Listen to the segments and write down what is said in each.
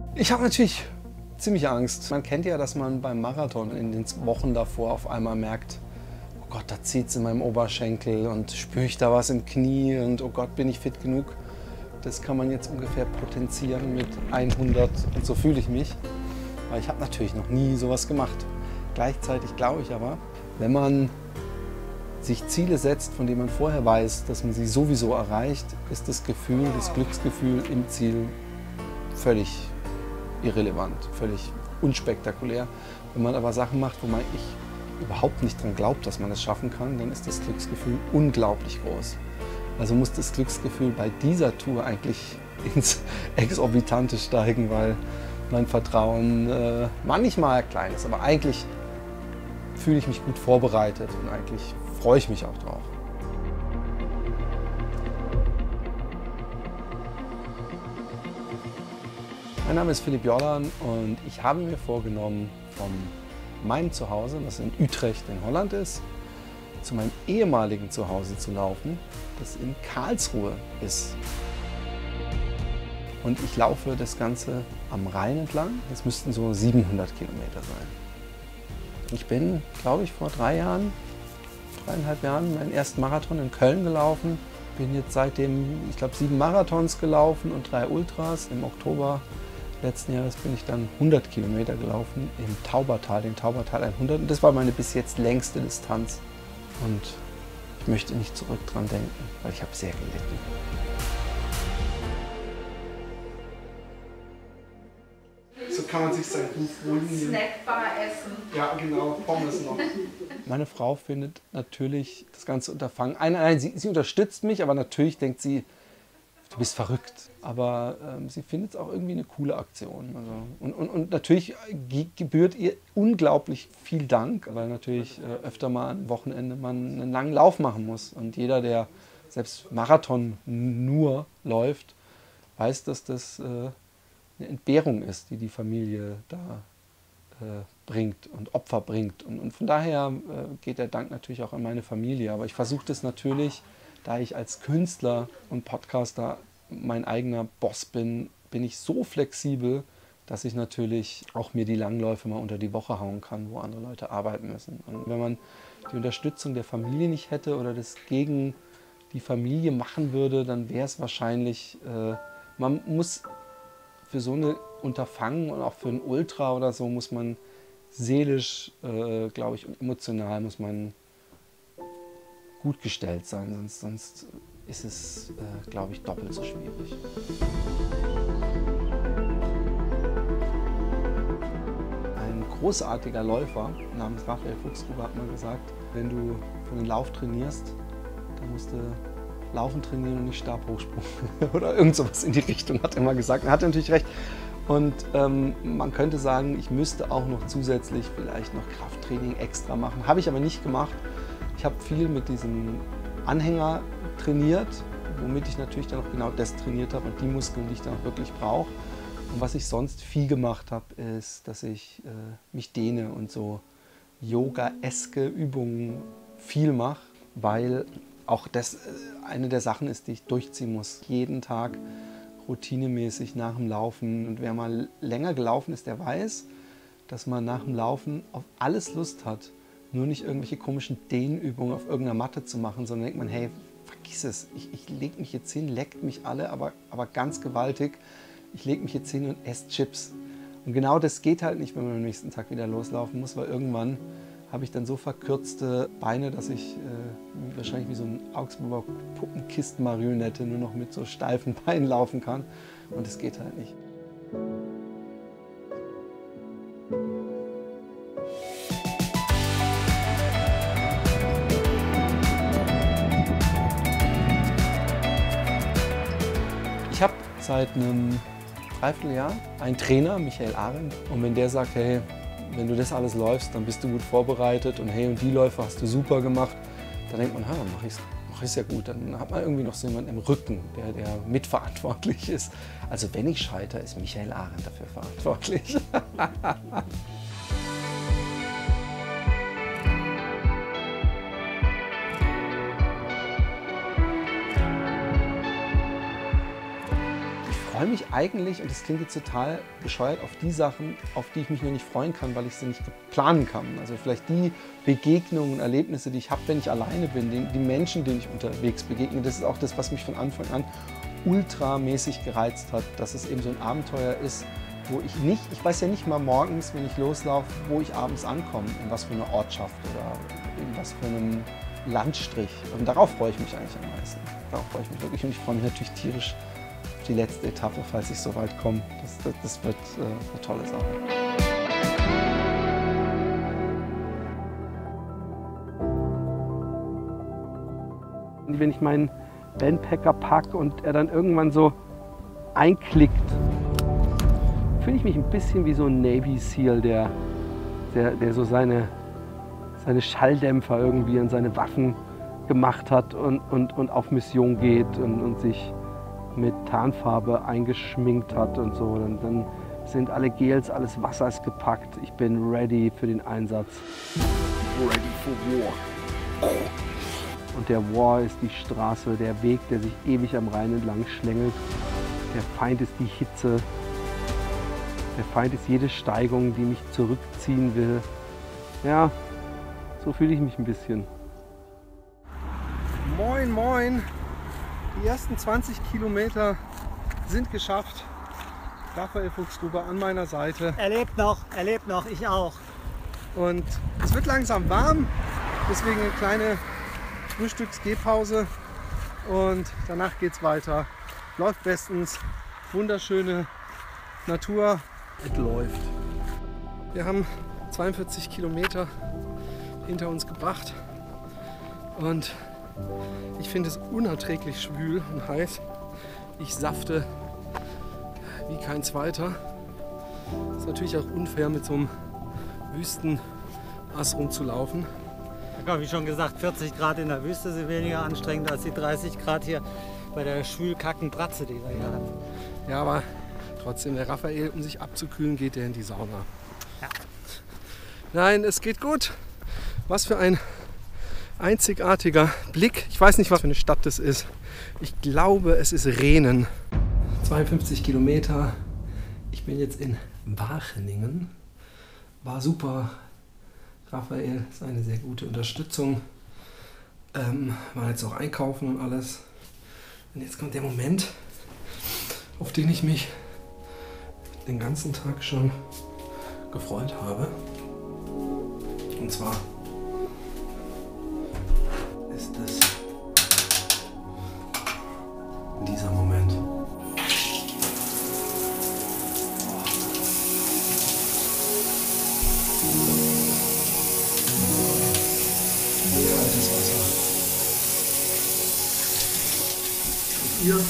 Ich habe natürlich ziemlich Angst. Man kennt ja, dass man beim Marathon in den Wochen davor auf einmal merkt, oh Gott, da zieht es in meinem Oberschenkel und spüre ich da was im Knie und oh Gott, bin ich fit genug. Das kann man jetzt ungefähr potenzieren mit 100 und so fühle ich mich. Weil ich habe natürlich noch nie sowas gemacht. Gleichzeitig glaube ich aber, wenn man sich Ziele setzt, von denen man vorher weiß, dass man sie sowieso erreicht, ist das Gefühl, das Glücksgefühl im Ziel völlig irrelevant, völlig unspektakulär. Wenn man aber Sachen macht, wo man überhaupt nicht dran glaubt, dass man es schaffen kann, dann ist das Glücksgefühl unglaublich groß. Also muss das Glücksgefühl bei dieser Tour eigentlich ins Exorbitante steigen, weil mein Vertrauen manchmal klein ist, aber eigentlich fühle ich mich gut vorbereitet und eigentlich freue ich mich auch drauf. Mein Name ist Philipp Jordan und ich habe mir vorgenommen, von meinem Zuhause, das in Utrecht in Holland ist, zu meinem ehemaligen Zuhause zu laufen, das in Karlsruhe ist. Und ich laufe das Ganze am Rhein entlang. Das müssten so 700 Kilometer sein. Ich bin, glaube ich, vor 3,5 Jahren meinen ersten Marathon in Köln gelaufen. Bin jetzt seitdem, ich glaube, 7 Marathons gelaufen und 3 Ultras. Im Oktober letzten Jahres bin ich dann 100 Kilometer gelaufen im Taubertal, den Taubertal 100. Und das war meine bis jetzt längste Distanz. Und ich möchte nicht zurück dran denken, weil ich habe sehr gelitten. So kann man sich sein Buch holen. Snackbar essen. Ja, genau, Pommes noch. Meine Frau findet natürlich das ganze Unterfangen. Nein, sie unterstützt mich, aber natürlich denkt sie, du bist verrückt. Aber sie findet es auch irgendwie eine coole Aktion. Also, und natürlich gebührt ihr unglaublich viel Dank, weil natürlich öfter mal am Wochenende man einen langen Lauf machen muss. Und jeder, der selbst Marathon nur läuft, weiß, dass das eine Entbehrung ist, die die Familie da bringt und Opfer bringt. Und von daher geht der Dank natürlich auch an meine Familie. Aber ich versuche das natürlich, da ich als Künstler und Podcaster mein eigener Boss bin, bin ich so flexibel, dass ich natürlich auch mir die Langläufe mal unter die Woche hauen kann, wo andere Leute arbeiten müssen. Und wenn man die Unterstützung der Familie nicht hätte oder das gegen die Familie machen würde, dann wäre es wahrscheinlich, man muss für so eine Unterfangen und auch für ein Ultra oder so muss man seelisch, glaube ich, und emotional muss man gut gestellt sein, sonst ist es, glaube ich, doppelt so schwierig. Ein großartiger Läufer namens Raphael Fuchsgruber hat mal gesagt, wenn du für einen Lauf trainierst, dann musst du Laufen trainieren und nicht Stabhochsprung oder irgend sowas in die Richtung, hat er mal gesagt. Er hatte natürlich recht. Und man könnte sagen, ich müsste auch noch zusätzlich vielleicht noch Krafttraining extra machen. Habe ich aber nicht gemacht. Ich habe viel mit diesem Anhänger trainiert, womit ich natürlich dann auch genau das trainiert habe und die Muskeln, die ich dann auch wirklich brauche. Und was ich sonst viel gemacht habe, ist, dass ich mich dehne und so Yoga-eske Übungen viel mache, weil auch das eine der Sachen ist, die ich durchziehen muss. Jeden Tag routinemäßig nach dem Laufen. Und wer mal länger gelaufen ist, der weiß, dass man nach dem Laufen auf alles Lust hat. Nur nicht irgendwelche komischen Dehnübungen auf irgendeiner Matte zu machen, sondern denkt man, hey, vergiss es. Ich lege mich jetzt hin, leckt mich alle, aber ganz gewaltig. Ich lege mich jetzt hin und esse Chips. Und genau das geht halt nicht, wenn man am nächsten Tag wieder loslaufen muss, weil irgendwann habe ich dann so verkürzte Beine, dass ich wahrscheinlich wie so ein Augsburger Puppenkisten-Marionette nur noch mit so steifen Beinen laufen kann. Und das geht halt nicht. Ich habe seit einem Dreivierteljahr einen Trainer, Michael Arendt. Und wenn der sagt, hey, wenn du das alles läufst, dann bist du gut vorbereitet und hey, und die Läufe hast du super gemacht, dann denkt man, dann mach ich's ja gut. Dann hat man irgendwie noch so jemanden im Rücken, der mitverantwortlich ist. Also wenn ich scheitere, ist Michael Arendt dafür verantwortlich. Ich freue mich eigentlich, und das klingt jetzt total bescheuert, auf die Sachen, auf die ich mich noch nicht freuen kann, weil ich sie nicht planen kann. Also vielleicht die Begegnungen, Erlebnisse, die ich habe, wenn ich alleine bin, die Menschen, denen ich unterwegs begegne. Das ist auch das, was mich von Anfang an ultramäßig gereizt hat, dass es eben so ein Abenteuer ist, wo ich weiß ja nicht mal morgens, wenn ich loslaufe, wo ich abends ankomme, in was für einer Ortschaft oder in was für einem Landstrich. Und darauf freue ich mich eigentlich am meisten. Darauf freue ich mich wirklich, und ich freue mich natürlich tierisch auf die letzte Etappe, falls ich so weit komme. Das wird eine tolle Sache. Wenn ich meinen Bandpacker packe und er dann irgendwann so einklickt, fühle ich mich ein bisschen wie so ein Navy Seal, der so seine Schalldämpfer irgendwie an seine Waffen gemacht hat und auf Mission geht und sich mit Tarnfarbe eingeschminkt hat und so. Dann sind alle Gels, alles Wasser ist gepackt. Ich bin ready für den Einsatz. Ready for war. Und der War ist die Straße, der Weg, der sich ewig am Rhein entlang schlängelt. Der Feind ist die Hitze. Der Feind ist jede Steigung, die mich zurückziehen will. Ja, so fühle ich mich ein bisschen. Moin, moin! Die ersten 20 Kilometer sind geschafft. Raphael Fuchsgruber an meiner Seite. Er lebt noch, ich auch. Und es wird langsam warm, deswegen eine kleine Frühstücks-Gehpause. Und danach geht es weiter. Läuft bestens, wunderschöne Natur. Es läuft. Wir haben 42 Kilometer hinter uns gebracht und ich finde es unerträglich schwül und heiß. Ich safte wie kein zweiter. Ist natürlich auch unfair, mit so einem Wüstenass rumzulaufen. Ja, wie schon gesagt, 40 Grad in der Wüste sind weniger anstrengend als die 30 Grad hier bei der schwülkacken Bratze, die wir hier haben. Ja, aber trotzdem, der Raphael, um sich abzukühlen, geht er in die Sauna. Ja. Nein, es geht gut. Was für ein einzigartiger Blick. Ich weiß nicht, was für eine Stadt das ist. Ich glaube, es ist Rehnen. 52 Kilometer. Ich bin jetzt in Wageningen. War super. Raphael ist eine sehr gute Unterstützung. War jetzt auch einkaufen und alles. Und jetzt kommt der Moment, auf den ich mich den ganzen Tag schon gefreut habe. Und zwar ist es dieser Moment. Kaltes Wasser. Und ihr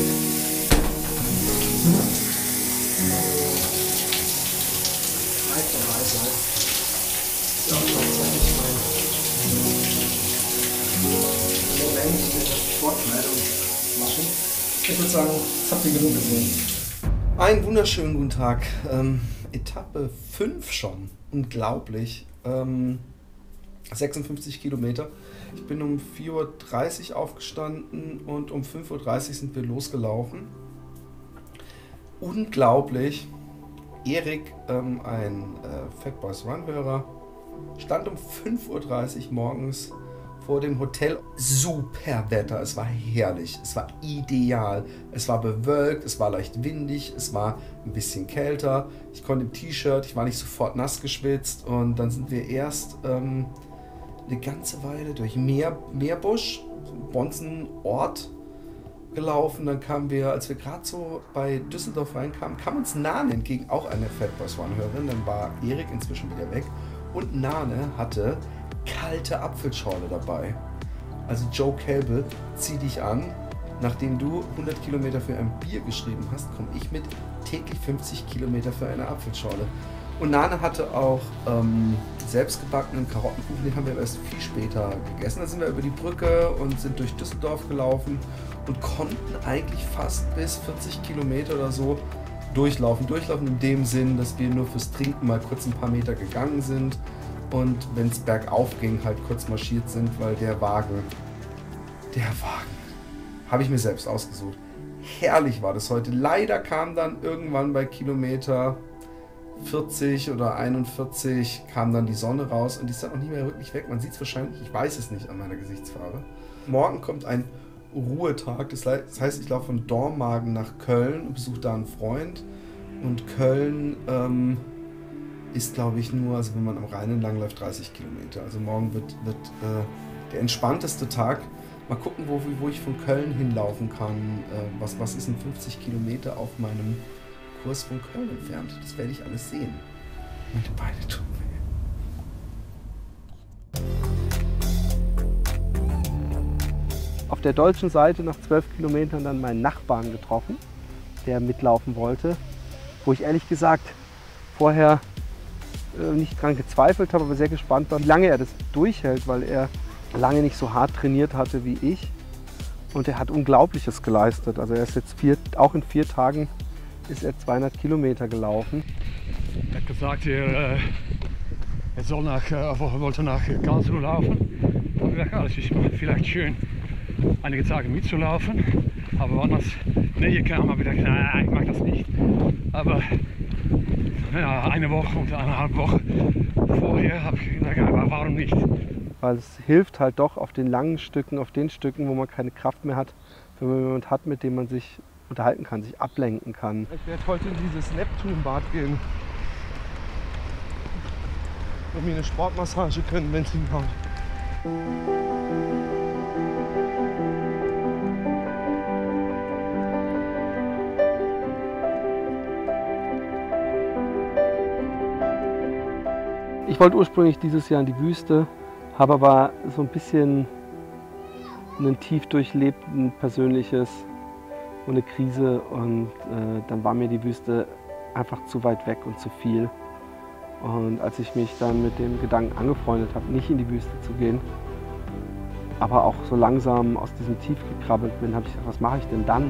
bleibt dabei sein. Das ist auch tatsächlich mein Moment mit der Sportkleidung waschen. Ich würde sagen, das habt ihr genug gesehen. Einen wunderschönen guten Tag. Etappe 5 schon. Unglaublich. 56 Kilometer. Ich bin um 4:30 Uhr aufgestanden und um 5:30 Uhr sind wir losgelaufen. Unglaublich. Erik, ein Fatboys Run-Hörer, stand um 5:30 Uhr morgens vor dem Hotel. Super Wetter, es war herrlich, es war ideal. Es war bewölkt, es war leicht windig, es war ein bisschen kälter. Ich konnte im T-Shirt, ich war nicht sofort nass geschwitzt. Und dann sind wir erst eine ganze Weile durch Meerbusch, Bonzenort, gelaufen. Dann kamen wir, als wir gerade so bei Düsseldorf reinkamen, kam uns Nane entgegen, auch eine Fatboys Run-Hörerin. Dann war Erik inzwischen wieder weg. Und Nane hatte kalte Apfelschorle dabei. Also Joe Kelbe, zieh dich an. Nachdem du 100 Kilometer für ein Bier geschrieben hast, komme ich mit täglich 50 Kilometer für eine Apfelschorle. Und Nane hatte auch selbstgebackenen Karottenkuchen, den haben wir erst viel später gegessen. Da sind wir über die Brücke und sind durch Düsseldorf gelaufen und konnten eigentlich fast bis 40 Kilometer oder so durchlaufen. Durchlaufen in dem Sinn, dass wir nur fürs Trinken mal kurz ein paar Meter gegangen sind und wenn es bergauf ging, halt kurz marschiert sind, weil der Wagen, habe ich mir selbst ausgesucht, herrlich war das heute. Leider kam dann irgendwann bei Kilometer 40 oder 41 kam dann die Sonne raus und die ist dann auch nicht mehr wirklich weg. Man sieht es wahrscheinlich, ich weiß es nicht an meiner Gesichtsfarbe. Morgen kommt ein Ruhetag, das heißt, ich laufe von Dormagen nach Köln und besuche da einen Freund. Und Köln ist, glaube ich, nur, also wenn man am Rhein entlang läuft, 30 Kilometer. Also morgen wird der entspannteste Tag. Mal gucken, wo ich von Köln hinlaufen kann. Was ist denn 50 Kilometer auf meinem Kurs von Köln entfernt? Das werde ich alles sehen. Meine Beine tun weh. Auf der deutschen Seite nach 12 Kilometern dann meinen Nachbarn getroffen, der mitlaufen wollte, wo ich ehrlich gesagt vorher nicht dran gezweifelt habe, aber sehr gespannt war, wie lange er das durchhält, weil er lange nicht so hart trainiert hatte wie ich. Und er hat Unglaubliches geleistet. Also er ist jetzt auch in 4 Tagen ist er 200 Kilometer gelaufen. Er hat gesagt, er wollte nach Karlsruhe laufen. Ich habe gedacht, es ist vielleicht schön, einige Tage mitzulaufen. Aber wenn das näher kam, habe ich gedacht, nein, ich mag das nicht. Aber ja, eine Woche und 1,5 Wochen vorher habe ich gedacht, aber warum nicht? Weil es hilft halt doch auf den langen Stücken, auf den Stücken, wo man keine Kraft mehr hat, wenn man jemanden hat, mit dem man sich unterhalten kann, sich ablenken kann. Ich werde heute in dieses Neptunbad gehen und mir eine Sportmassage können, wenn es hinhaut. Ich wollte ursprünglich dieses Jahr in die Wüste, habe aber so ein bisschen ein tief durchlebten persönliches und eine Krise und dann war mir die Wüste einfach zu weit weg und zu viel. Und als ich mich dann mit dem Gedanken angefreundet habe, nicht in die Wüste zu gehen, aber auch so langsam aus diesem Tief gekrabbelt bin, habe ich gedacht, was mache ich denn dann?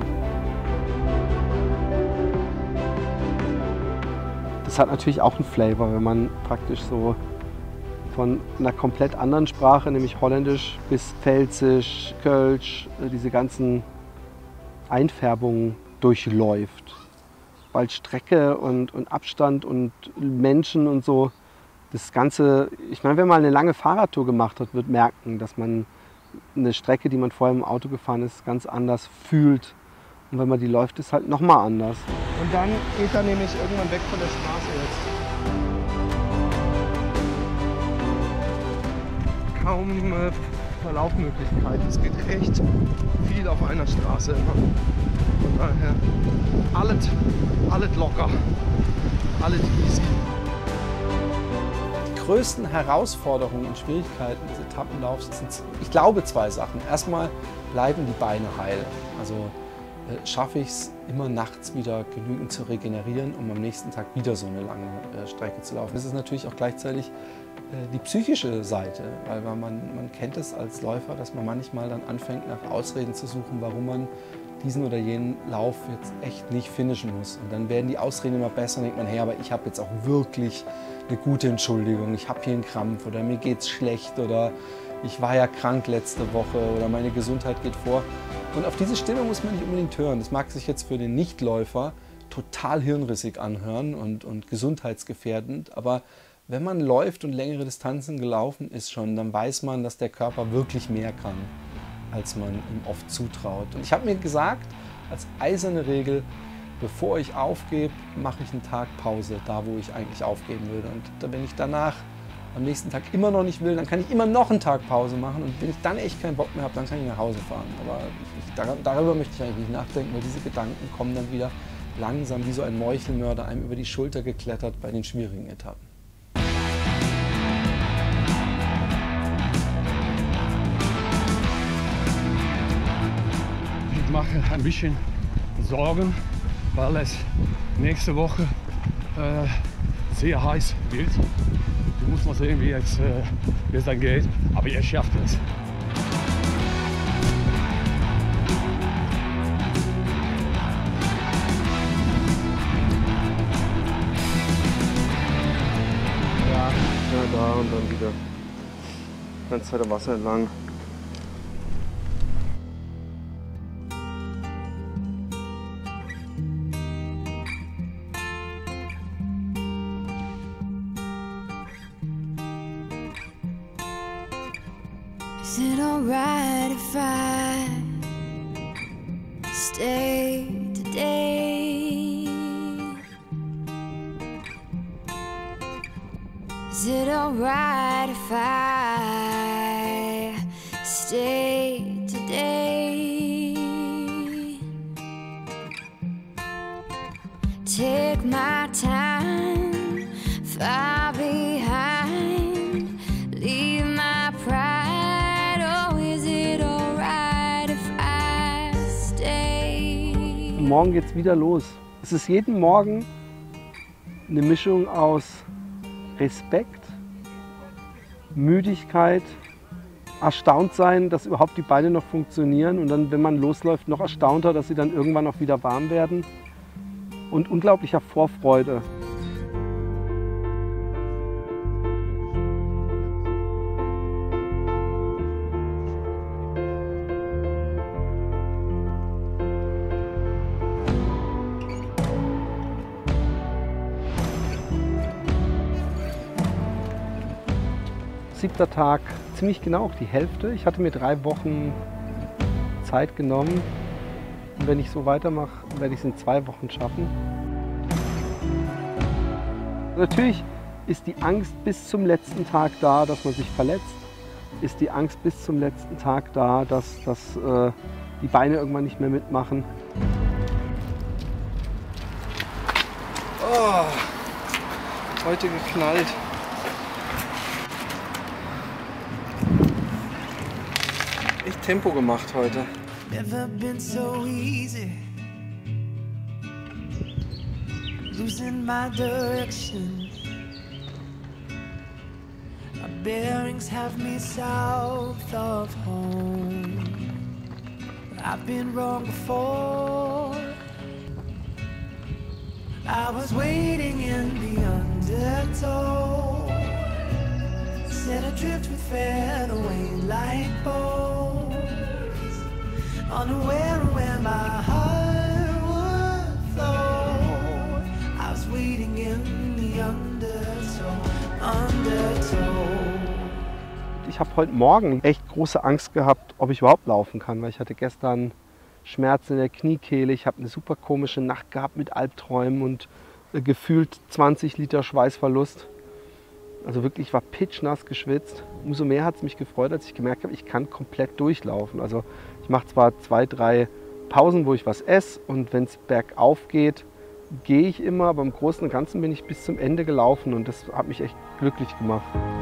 Das hat natürlich auch einen Flavor, wenn man praktisch so von einer komplett anderen Sprache, nämlich Holländisch bis Pfälzisch, Kölsch, diese ganzen Einfärbungen durchläuft. Weil Strecke und Abstand und Menschen und so, das Ganze, ich meine, wenn man eine lange Fahrradtour gemacht hat, wird merken, dass man eine Strecke, die man vorher im Auto gefahren ist, ganz anders fühlt. Und wenn man die läuft, ist halt nochmal anders. Und dann geht er nämlich irgendwann weg von der Straße jetzt. Kaum Verlaufmöglichkeiten. Es geht echt viel auf einer Straße immer. Von daher alles locker, alles easy. Die größten Herausforderungen und Schwierigkeiten des Etappenlaufs sind, ich glaube, 2 Sachen. Erstmal bleiben die Beine heil. Also schaffe ich es immer nachts wieder genügend zu regenerieren, um am nächsten Tag wieder so eine lange Strecke zu laufen. Das ist natürlich auch gleichzeitig die psychische Seite, weil man kennt es als Läufer, dass man manchmal dann anfängt, nach Ausreden zu suchen, warum man diesen oder jenen Lauf jetzt echt nicht finishen muss. Und dann werden die Ausreden immer besser und denkt man, hey, aber ich habe jetzt auch wirklich eine gute Entschuldigung, ich habe hier einen Krampf oder mir geht's schlecht oder ich war ja krank letzte Woche oder meine Gesundheit geht vor. Und auf diese Stimme muss man nicht unbedingt hören. Das mag sich jetzt für den Nichtläufer total hirnrissig anhören und gesundheitsgefährdend, aber wenn man läuft und längere Distanzen gelaufen ist schon, dann weiß man, dass der Körper wirklich mehr kann, als man ihm oft zutraut. Und ich habe mir gesagt, als eiserne Regel, bevor ich aufgebe, mache ich einen Tag Pause, da wo ich eigentlich aufgeben würde. Und wenn ich danach am nächsten Tag immer noch nicht will, dann kann ich immer noch einen Tag Pause machen. Und wenn ich dann echt keinen Bock mehr habe, dann kann ich nach Hause fahren. Aber darüber möchte ich eigentlich nicht nachdenken, weil diese Gedanken kommen dann wieder langsam wie so ein Meuchelmörder einem über die Schulter geklettert bei den schwierigen Etappen. Ich mache ein bisschen Sorgen, weil es nächste Woche sehr heiß wird. Du musst mal sehen, wie es dann geht, aber ihr schafft es. Ja, da und dann wieder die ganze Zeit am Wasser entlang. Is it alright if I stay today? Is it alright if I stay today? Take my time far behind, leave my pride. Oh, is it alright if I stay? Morgen geht's wieder los. Es ist jeden Morgen eine Mischung aus Respekt, Müdigkeit, erstaunt sein, dass überhaupt die Beine noch funktionieren und dann, wenn man losläuft, noch erstaunter, dass sie dann irgendwann auch wieder warm werden und unglaublicher Vorfreude. Siebter Tag, ziemlich genau auch die Hälfte. Ich hatte mir 3 Wochen Zeit genommen. Und wenn ich so weitermache, werde ich es in 2 Wochen schaffen. Natürlich ist die Angst bis zum letzten Tag da, dass man sich verletzt. Ist die Angst bis zum letzten Tag da, dass die Beine irgendwann nicht mehr mitmachen. Oh, heute geknallt. Echt Tempo gemacht heute. Never been so easy, losing my direction. My bearings have me south of home. I've been wrong before. I was waiting in the undertow, set adrift with fed away like bones, unaware of where my heart would flow. I was waiting in the undertow. Ich habe heute Morgen echt große Angst gehabt, ob ich überhaupt laufen kann, weil ich hatte gestern Schmerzen in der Kniekehle. Ich habe eine super komische Nacht gehabt mit Albträumen und gefühlt 20 Liter Schweißverlust. Also wirklich, ich war pitchnass geschwitzt. Umso mehr hat es mich gefreut, als ich gemerkt habe, ich kann komplett durchlaufen. Also ich mache zwar 2, 3 Pausen, wo ich was esse und wenn es bergauf geht, gehe ich immer, aber im Großen und Ganzen bin ich bis zum Ende gelaufen und das hat mich echt glücklich gemacht.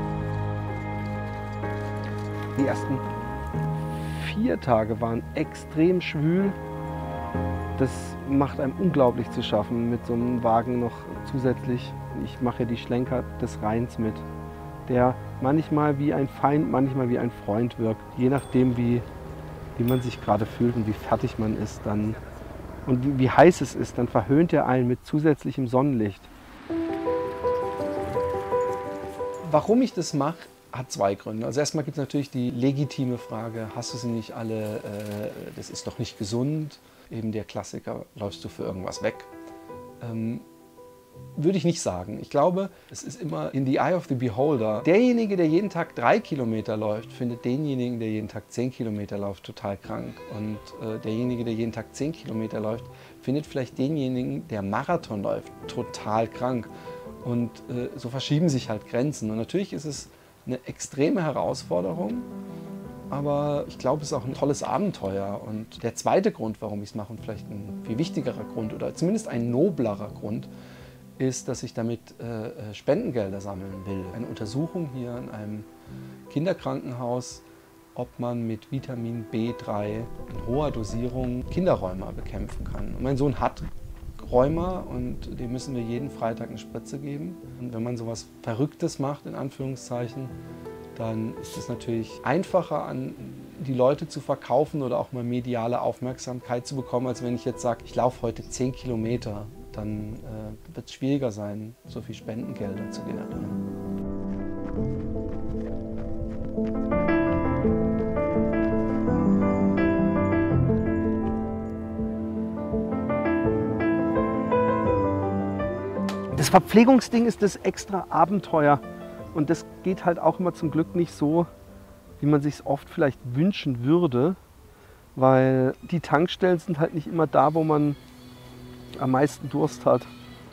Die ersten 4 Tage waren extrem schwül. Das macht einem unglaublich zu schaffen mit so einem Wagen noch zusätzlich. Ich mache ja die Schlenker des Rheins mit, der manchmal wie ein Feind, manchmal wie ein Freund wirkt. Je nachdem, wie man sich gerade fühlt und wie fertig man ist dann und wie heiß es ist, dann verhöhnt er einen mit zusätzlichem Sonnenlicht. Warum ich das mache, hat 2 Gründe. Also erstmal gibt es natürlich die legitime Frage, hast du sie nicht alle, das ist doch nicht gesund. Eben der Klassiker, läufst du für irgendwas weg? Würde ich nicht sagen. Ich glaube, es ist immer in the eye of the beholder. Derjenige, der jeden Tag 3 Kilometer läuft, findet denjenigen, der jeden Tag 10 Kilometer läuft, total krank. Und derjenige, der jeden Tag 10 Kilometer läuft, findet vielleicht denjenigen, der Marathon läuft, total krank. Und so verschieben sich halt Grenzen. Und natürlich ist es eine extreme Herausforderung, aber ich glaube, es ist auch ein tolles Abenteuer. Und der zweite Grund, warum ich es mache, und vielleicht ein viel wichtigerer Grund oder zumindest ein noblerer Grund, ist, dass ich damit Spendengelder sammeln will. Eine Untersuchung hier in einem Kinderkrankenhaus, ob man mit Vitamin B3 in hoher Dosierung Kinderrheuma bekämpfen kann. Und mein Sohn hat Rheuma und dem müssen wir jeden Freitag eine Spritze geben. Und wenn man sowas Verrücktes macht, in Anführungszeichen, dann ist es natürlich einfacher, an die Leute zu verkaufen oder auch mal mediale Aufmerksamkeit zu bekommen, als wenn ich jetzt sage, ich laufe heute 10 Kilometer. Dann wird es schwieriger sein, so viel Spendengelder zu generieren. Das Verpflegungsding ist das extra Abenteuer und das geht halt auch immer zum Glück nicht so wie man sich es oft vielleicht wünschen würde, weil die Tankstellen sind halt nicht immer da, wo man am meisten Durst hat.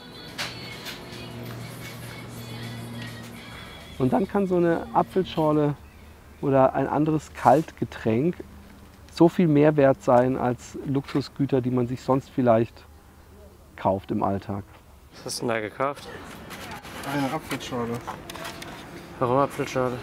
Und dann kann so eine Apfelschorle oder ein anderes Kaltgetränk so viel mehr wert sein als Luxusgüter, die man sich sonst vielleicht kauft im Alltag. Was hast du denn da gekauft? Eine Apfelschorle. Warum Apfelschorle?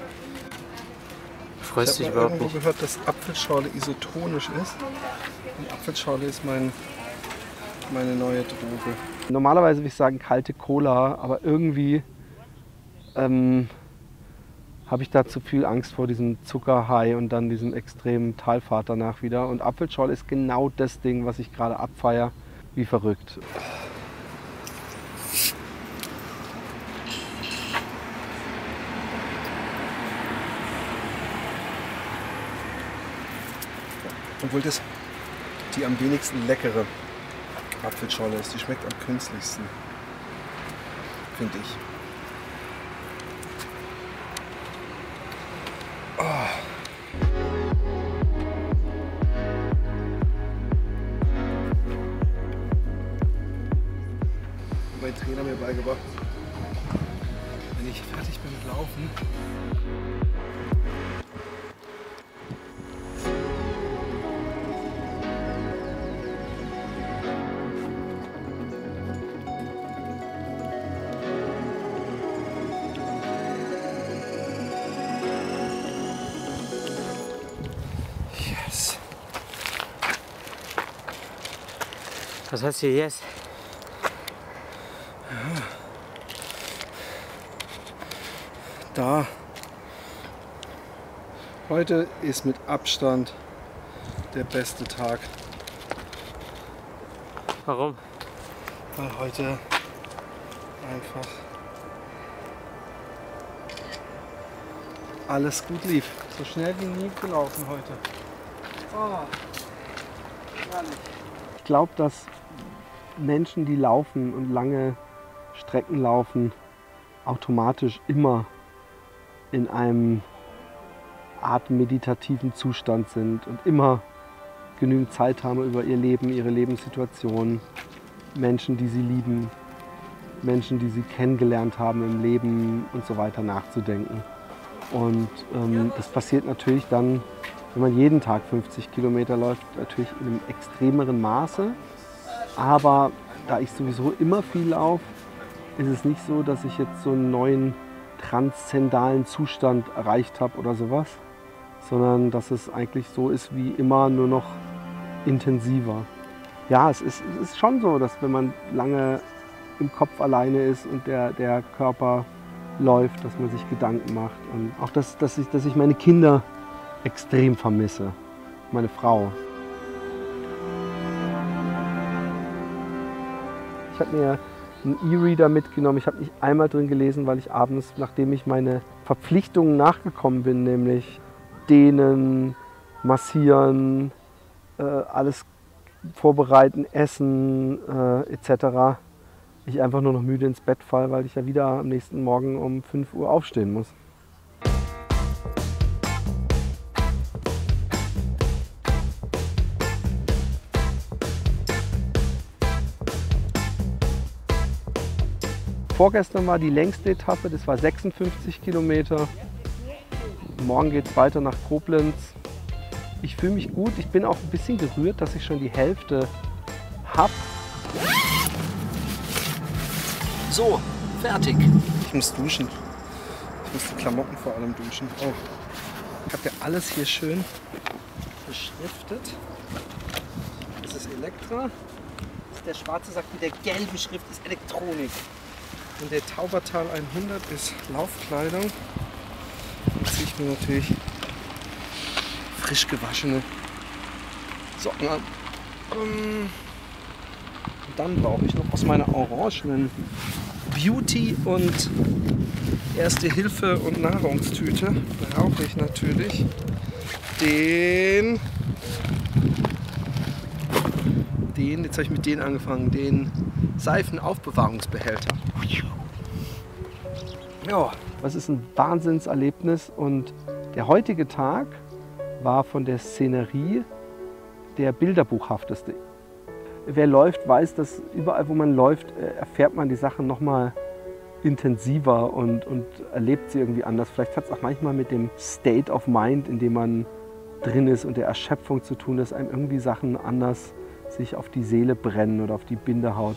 Freust dich Ich habe überhaupt irgendwo nicht? gehört, dass Apfelschorle isotonisch ist. Und Apfelschorle ist meine neue Droge. Normalerweise würde ich sagen kalte Cola, aber irgendwie habe ich da zu viel Angst vor diesem Zuckerhigh und dann diesem extremen Talfahrt danach wieder. Und Apfelschorle ist genau das Ding, was ich gerade abfeiere, wie verrückt. Obwohl das die am wenigsten leckere Apfelschorle ist. Die schmeckt am künstlichsten, finde ich. Mein Trainer mir beigebracht, wenn ich fertig bin mit Laufen, yes. Was heißt hier yes? Da. Heute ist mit Abstand der beste Tag, Warum? weil heute einfach alles gut lief. So schnell wie nie gelaufen heute. Oh, herrlich. Ich glaube, dass Menschen, die laufen und lange Strecken laufen, automatisch immer in einem Art meditativen Zustand sind und immer genügend Zeit haben, über ihr Leben, ihre Lebenssituation, Menschen, die sie lieben, Menschen, die sie kennengelernt haben im Leben und so weiter nachzudenken. Und das passiert natürlich dann, wenn man jeden Tag 50 Kilometer läuft, natürlich in einem extremeren Maße. Aber da ich sowieso immer viel laufe, ist es nicht so, dass ich jetzt so einen neuen transzendalen Zustand erreicht habe oder sowas, sondern dass es eigentlich so ist wie immer, nur noch intensiver. Ja, es ist schon so, dass wenn man lange im Kopf alleine ist und der Körper läuft, dass man sich Gedanken macht. Und auch, dass ich meine Kinder extrem vermisse, meine Frau. Ich habe mir einen E-Reader mitgenommen. Ich habe nicht einmal drin gelesen, weil ich abends, nachdem ich meine Verpflichtungen nachgekommen bin, nämlich dehnen, massieren, alles vorbereiten, essen etc., ich einfach nur noch müde ins Bett falle, weil ich ja wieder am nächsten Morgen um 5 Uhr aufstehen muss. Vorgestern war die längste Etappe, das war 56 Kilometer. Morgen geht es weiter nach Koblenz. Ich fühle mich gut, ich bin auch ein bisschen gerührt, dass ich schon die Hälfte habe. So, fertig. Ich muss duschen. Ich muss die Klamotten vor allem duschen. Oh. Ich habe ja alles hier schön beschriftet. Das ist Elektra. Der schwarze sagt mit der gelben Schrift ist Elektronik. Und der Taubertal 100 ist Laufkleidung. Da ziehe ich mir natürlich frisch gewaschene Socken an. Und dann brauche ich noch aus meiner orangenen Beauty- und Erste-Hilfe- und Nahrungstüte brauche ich natürlich jetzt habe ich mit denen angefangen, den Seifenaufbewahrungsbehälter. Ja, das ist ein Wahnsinnserlebnis und Der heutige Tag war von der Szenerie der bilderbuchhafteste. Wer läuft, weiß, dass überall, wo man läuft, erfährt man die Sachen noch mal intensiver und erlebt sie irgendwie anders. Vielleicht hat es auch manchmal mit dem State of Mind, in dem man drin ist und der Erschöpfung zu tun, dass einem irgendwie Sachen anders sich auf die Seele brennen oder auf die Bindehaut.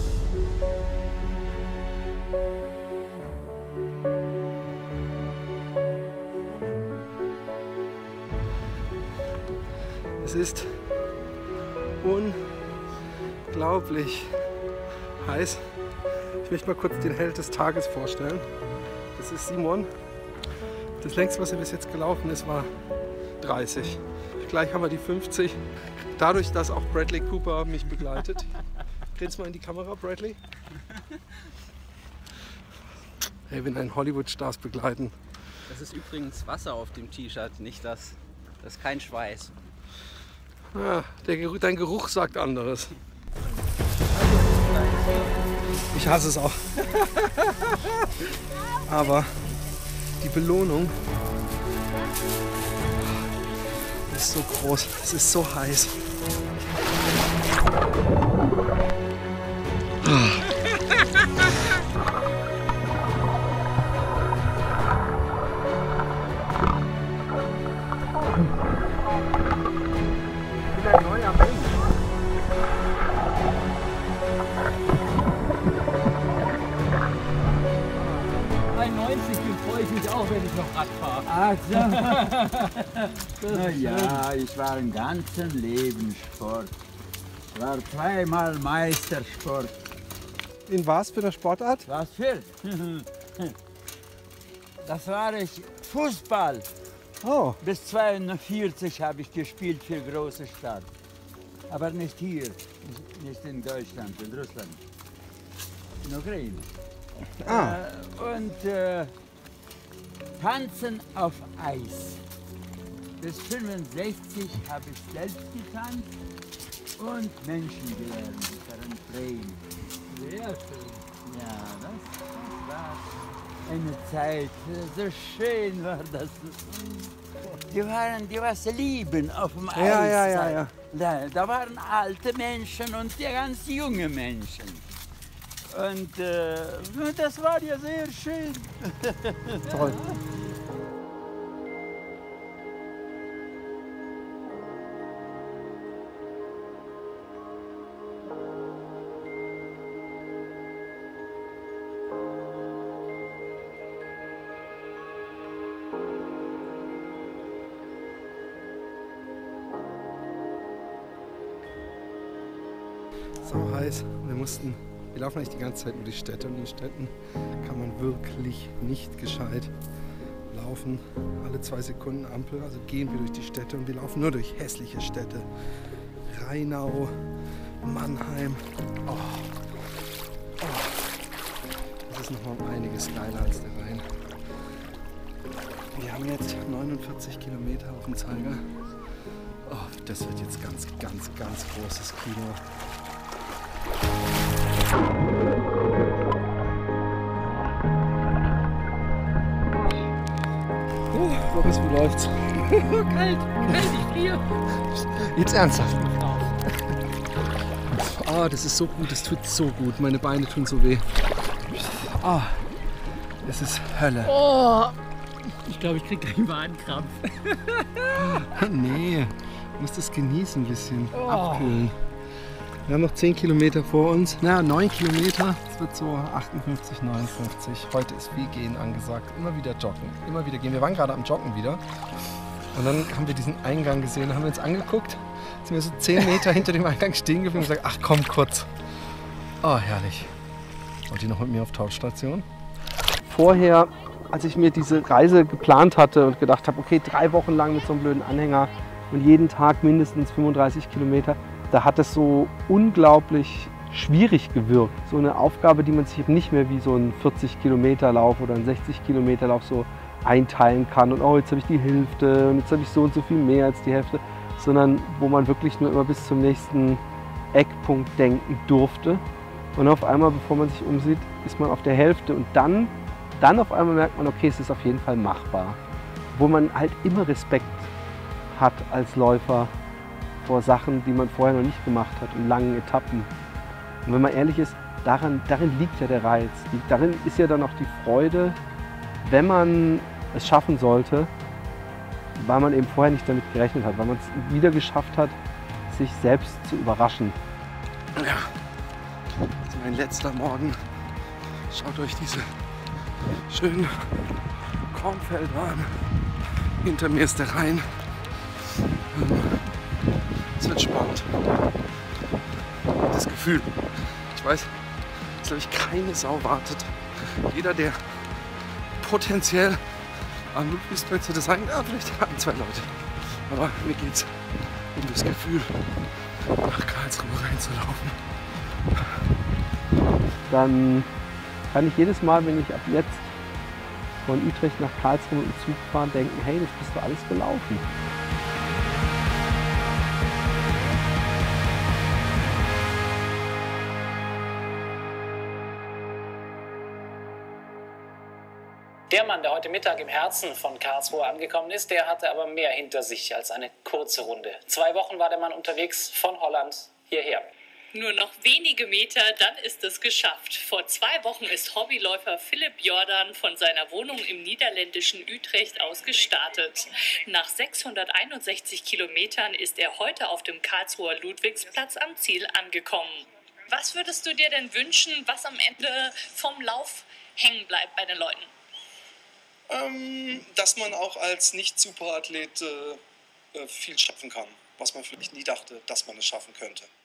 Es ist unglaublich heiß. Ich möchte mal kurz den Held des Tages vorstellen. Das ist Simon. Das längste, was er bis jetzt gelaufen ist, war 30. Gleich haben wir die 50. Dadurch, dass auch Bradley Cooper mich begleitet. Grinst mal in die Kamera, Bradley. Hey, wenn einen Hollywood-Stars begleiten. Das ist übrigens Wasser auf dem T-Shirt, nicht das. Das ist kein Schweiß. Ah, dein Geruch sagt anderes. Ich hasse es auch. Aber die Belohnung ist so groß. Es ist so heiß. Ja, ich war im ganzen Leben Sport. Ich war zweimal Meistersport. In was für einer Sportart? Was für? Das war ich Fußball. Oh. Bis 42 habe ich gespielt für große Stadt. Aber nicht hier, nicht in Deutschland, in Russland, in Ukraine. Tanzen auf Eis. Bis 65 habe ich selbst getanzt und Menschen gelernt, daran drehen. Sehr schön. Ja, das war eine Zeit, so schön war das. Die was lieben auf dem Eis. Ja. Da waren alte Menschen und ganz junge Menschen. Und das war ja sehr schön. Toll. So heiß. Wir laufen eigentlich die ganze Zeit über die Städte und in den Städten kann man wirklich nicht gescheit laufen. Alle 2 Sekunden Ampel, also gehen wir durch die Städte und wir laufen nur durch hässliche Städte. Rheinau, Mannheim. Das ist nochmal um einiges geiler als der Rhein. Wir haben jetzt 49 Kilometer auf dem Zeiger. Oh, das wird jetzt ganz großes Kino. Boris, wie läuft's? Kalt, ich friere. Jetzt ernsthaft. Oh, das ist so gut, das tut so gut. Meine Beine tun so weh. Oh, das ist Hölle. Oh, ich glaube, ich krieg gleich einen Wadenkrampf. Nee, du musst das genießen ein bisschen, abkühlen. Wir haben noch 10 Kilometer vor uns. Na, 9 Kilometer. Es wird so 58, 59. Heute ist viel Gehen angesagt. Immer wieder joggen. Immer wieder gehen. Wir waren gerade am Joggen wieder. Und dann haben wir diesen Eingang gesehen. Haben wir uns angeguckt. Sind wir so 10 Meter hinter dem Eingang stehen geblieben und gesagt, ach komm, kurz. Oh, herrlich. Wollt ihr noch mit mir auf Tauschstation? Vorher, als ich mir diese Reise geplant hatte und gedacht habe, okay, 3 Wochen lang mit so einem blöden Anhänger und jeden Tag mindestens 35 Kilometer, da hat es so unglaublich schwierig gewirkt. So eine Aufgabe, die man sich eben nicht mehr wie so ein 40-Kilometer-Lauf oder ein 60-Kilometer-Lauf so einteilen kann. Und oh, jetzt habe ich die Hälfte und jetzt habe ich so und so viel mehr als die Hälfte. Sondern wo man wirklich nur immer bis zum nächsten Eckpunkt denken durfte. Und auf einmal, bevor man sich umsieht, ist man auf der Hälfte. Und dann auf einmal merkt man, okay, es ist auf jeden Fall machbar. wo man halt immer Respekt hat als Läufer vor Sachen, die man vorher noch nicht gemacht hat, in langen Etappen. Und wenn man ehrlich ist, darin liegt ja der Reiz. Darin ist ja dann auch die Freude, wenn man es schaffen sollte, weil man eben vorher nicht damit gerechnet hat, weil man es wieder geschafft hat, sich selbst zu überraschen. Ja, das ist mein letzter Morgen. Schaut euch diese schönen Kornfelder an. Hinter mir ist der Rhein. Es wird spannend. Das Gefühl, ich weiß, dass glaube ich keine Sau wartet. Jeder, der potenziell am Ludwigsplatz hätte sein, ja, vielleicht hatten 2 Leute. Aber mir geht's um das Gefühl, nach Karlsruhe reinzulaufen. Dann kann ich jedes Mal, wenn ich ab jetzt von Utrecht nach Karlsruhe mit dem Zug fahre, denken, hey, das bist du alles gelaufen. Der Mann, der heute Mittag im Herzen von Karlsruhe angekommen ist, der hatte aber mehr hinter sich als eine kurze Runde. 2 Wochen war der Mann unterwegs von Holland hierher. Nur noch wenige Meter, dann ist es geschafft. Vor 2 Wochen ist Hobbyläufer Philipp Jordan von seiner Wohnung im niederländischen Utrecht aus gestartet. Nach 661 Kilometern ist er heute auf dem Karlsruher Ludwigsplatz am Ziel angekommen. Was würdest du dir denn wünschen, was am Ende vom Lauf hängen bleibt bei den Leuten? Dass man auch als Nicht-Superathlet viel schaffen kann, was man vielleicht nie dachte, dass man es schaffen könnte.